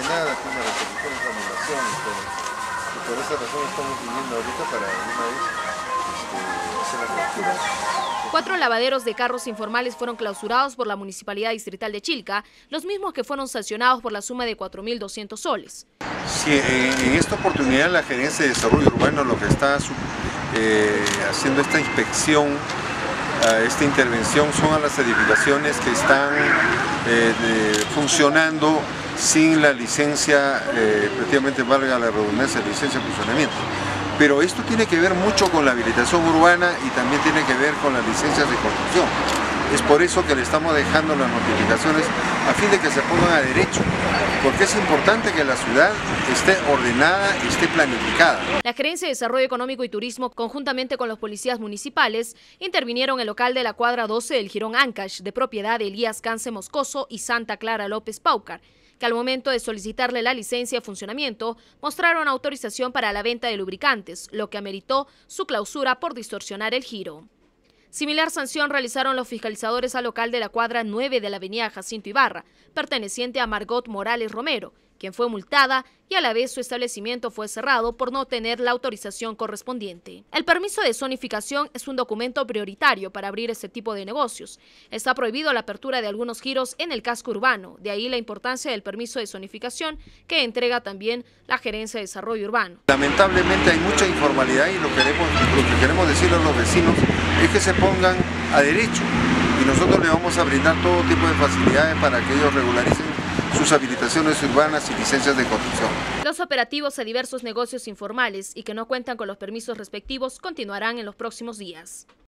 nada, que una resolución es anulación, y por esa razón estamos viniendo ahorita para una vez hacer la clausura. 4 lavaderos de carros informales fueron clausurados por la Municipalidad Distrital de Chilca, los mismos que fueron sancionados por la suma de 4.200 soles. Sí, en esta oportunidad la Gerencia de Desarrollo Urbano lo que está haciendo esta inspección, esta intervención son a las edificaciones que están funcionando sin la licencia, prácticamente valga la redundancia, licencia de funcionamiento. Pero esto tiene que ver mucho con la habilitación urbana y también tiene que ver con las licencias de construcción. Es por eso que le estamos dejando las notificaciones a fin de que se pongan a derecho, porque es importante que la ciudad esté ordenada y esté planificada. La Gerencia de Desarrollo Económico y Turismo, conjuntamente con los policías municipales, intervinieron en el local de la cuadra 12 del Jirón Ancash, de propiedad de Elías Cance Moscoso y Santa Clara López Paucar, que al momento de solicitarle la licencia de funcionamiento mostraron autorización para la venta de lubricantes, lo que ameritó su clausura por distorsionar el giro. Similar sanción realizaron los fiscalizadores al local de la cuadra 9 de la avenida Jacinto Ibarra, perteneciente a Margot Morales Romero, quien fue multada y a la vez su establecimiento fue cerrado por no tener la autorización correspondiente. El permiso de zonificación es un documento prioritario para abrir este tipo de negocios. Está prohibido la apertura de algunos giros en el casco urbano, de ahí la importancia del permiso de zonificación que entrega también la Gerencia de Desarrollo Urbano. Lamentablemente hay mucha informalidad y lo que queremos decirle a los vecinos es que se pongan a derecho y nosotros le vamos a brindar todo tipo de facilidades para que ellos regularicen sus habilitaciones urbanas y licencias de construcción. Los operativos a diversos negocios informales y que no cuentan con los permisos respectivos continuarán en los próximos días.